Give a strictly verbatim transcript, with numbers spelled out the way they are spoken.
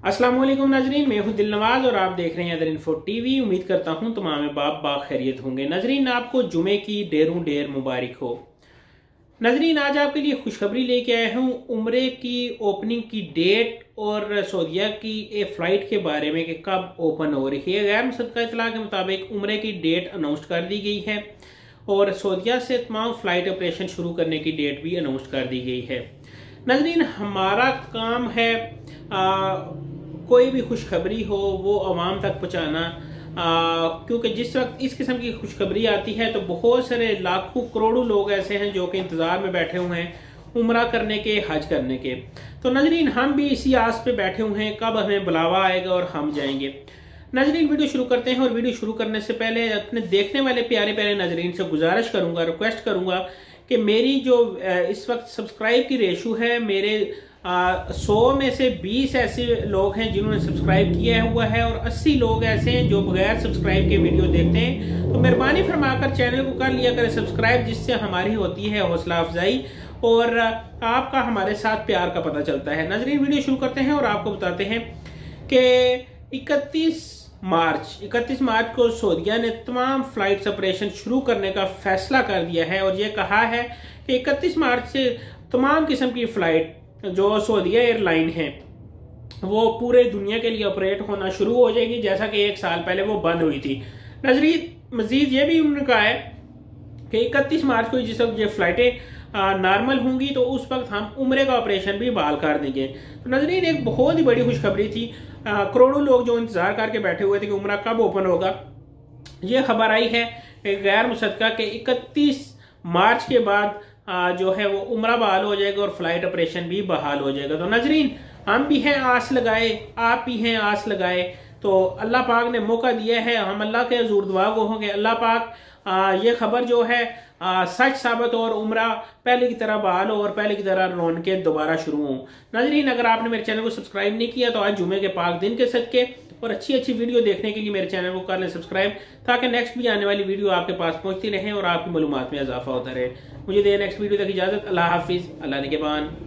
अस्सलाम वालेकुम नाजरीन, मैं हूं दिल नवाज और आप देख रहे हैं अदर इन्फो टीवी। उम्मीद करता हूं तमाम बाप बाग खैरियत होंगे। नाजरीन, आपको जुमे की ढेरों ढेर मुबारक हो। नाजरीन, आज आपके लिए खुशखबरी लेके आया हूं उम्रे की ओपनिंग की डेट और सऊदीया की एक फ़्लाइट के बारे में कि कब ओपन हो रही है। गैर मुसद्दक़ा इत्तला के मुताबिक उम्रे की डेट अनाउंस कर दी गई है और सऊदीया से तमाम फ़्लाइट ऑपरेशन शुरू करने की डेट भी अनाउंस कर दी गई है। नाजरीन, हमारा काम है आ, कोई भी खुशखबरी हो वो आवाम तक पहुँचाना, क्योंकि जिस वक्त इस किस्म की खुशखबरी आती है तो बहुत सारे लाखों करोड़ों लोग ऐसे हैं जो कि इंतज़ार में बैठे हुए हैं उम्रा करने के, हज करने के। तो नाजरीन, हम भी इसी आस पे बैठे हुए हैं कब हमें बुलावा आएगा और हम जाएंगे। नाजरीन, वीडियो शुरू करते हैं और वीडियो शुरू करने से पहले अपने देखने वाले प्यारे प्यारे नाजरीन से गुजारिश करूंगा, रिक्वेस्ट करूंगा कि मेरी जो इस वक्त सब्सक्राइब की रेशो है, मेरे सौ में से बीस ऐसे लोग हैं जिन्होंने सब्सक्राइब किया हुआ है और अस्सी लोग ऐसे हैं जो बगैर सब्सक्राइब के वीडियो देखते हैं। तो मेहरबानी फरमाकर चैनल को कर लिया करें सब्सक्राइब, जिससे हमारी होती है हौसला अफजाई और आपका हमारे साथ प्यार का पता चलता है। नाजरीन, वीडियो शुरू करते हैं और आपको बताते हैं कि इकतीस मार्च इकतीस मार्च को सऊदीया ने तमाम फ्लाइट्स ऑपरेशन शुरू करने का फैसला कर दिया है और ये कहा है कि इकतीस मार्च से तमाम किस्म की फ्लाइट जो सऊदीया एयरलाइन है वो पूरे दुनिया के लिए ऑपरेट होना शुरू हो जाएगी, जैसा कि एक साल पहले वो बंद हुई थी। नाजरीन, मजीद ये भी उन्होंने कहा है कि इकतीस मार्च को जिस वक्त ये फ्लाइटें नॉर्मल होंगी तो उस वक्त हम उम्रे का ऑपरेशन भी बहाल कर देंगे। तो नाजरीन, एक बहुत ही बड़ी खुशखबरी थी। करोड़ों लोग जो इंतजार करके बैठे हुए थे कि उम्रा कब ओपन होगा, ये खबर आई है गैर मुसद्दक़ा के इकतीस मार्च के बाद आ, जो है वो उम्रा बहाल हो जाएगा और फ्लाइट ऑपरेशन भी बहाल हो जाएगा। तो नाजरीन, हम भी हैं आस लगाए, आप भी हैं आस लगाए। तो अल्लाह पाक ने मौका दिया है, हम अल्लाह के हजूर दुआ गो होंगे अल्लाह पाक आ, ये खबर जो है आ, सच साबित और उम्रा पहले की तरह बहाल हो और पहले की तरह रौनकें दोबारा शुरू हों। नाजरीन, अगर आपने मेरे चैनल को सब्सक्राइब नहीं किया तो आज जुमे के पाक दिन के सदके और अच्छी अच्छी वीडियो देखने के लिए मेरे चैनल को कर लें सब्सक्राइब, ताकि नेक्स्ट भी आने वाली वीडियो आपके पास पहुंचती रहे और आपकी मालूमात में इजाफा होता रहे। मुझे दे नेक्स्ट वीडियो तक इजाजत। अल्लाह हाफिज, अल्लाह निगहबान।